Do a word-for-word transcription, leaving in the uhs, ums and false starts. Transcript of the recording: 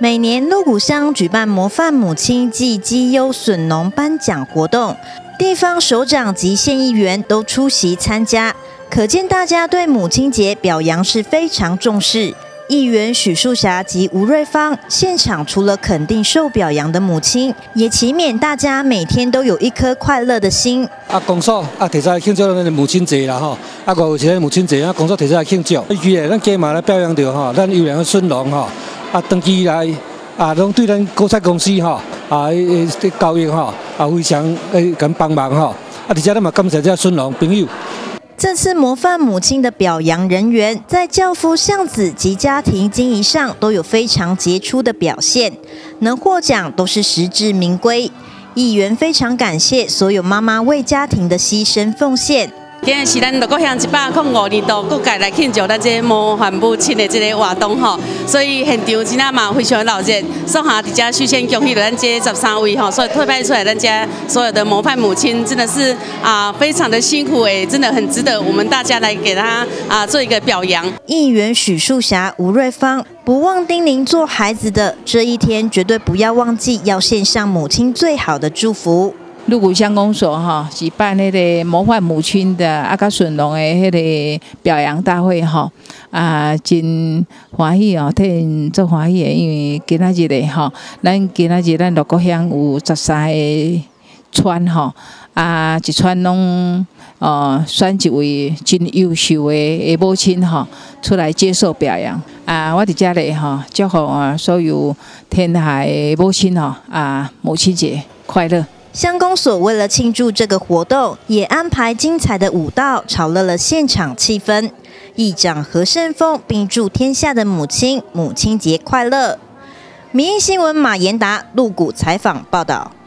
每年鹿谷乡举办模范母亲暨绩优笋农颁奖活动，地方首长及县议员都出席参加，可见大家对母亲节表扬是非常重视。议员许树霞及吴瑞芳现场除了肯定受表扬的母亲，也祈勉大家每天都有一颗快乐的心。 啊，公所啊提出来庆祝咱的母亲节啦吼，啊五月七日母亲节啊，公所提出来庆祝，伊个咱加码来表扬着吼，咱优良的笋农吼，啊长期以来啊，拢对咱果菜公司吼啊诶教育吼啊非常诶咁帮忙吼，啊而且咱嘛感谢这笋农朋友。 这次模范母亲的表扬人员，在教夫向子及家庭经营上都有非常杰出的表现，能获奖都是实至名归。议员非常感谢所有妈妈为家庭的牺牲奉献。 今日是咱鹿谷乡一百零五年度各界来庆祝咱这模范母亲的这个活动吼，所以现场真啊嘛非常热烈。送下伫遮首先恭喜咱这十三位吼，所以特派出来咱家所有的模范母亲，真的是啊非常的辛苦诶，真的很值得我们大家来给他啊做一个表扬。 议员许树霞、吴瑞芳不忘叮咛做孩子的这一天，绝对不要忘记要献上母亲最好的祝福。 鹿谷乡公所哈举办那个模范母亲的啊，甲笋农的迄个表扬大会哈啊，真欢喜哦，替因做欢喜的，因为今仔日的哈，咱今仔日咱鹿谷乡有十三个村哈啊，一村拢呃选一位真优秀的母亲哈出来接受表扬啊，我伫遮咧哈祝福啊所有天下的母亲哈啊，母亲节快乐。 乡公所为了庆祝这个活动，也安排精彩的舞蹈，炒热了现场气氛。议长何胜峰并祝天下的母亲母亲节快乐。民意新闻马延达鹿谷采访报道。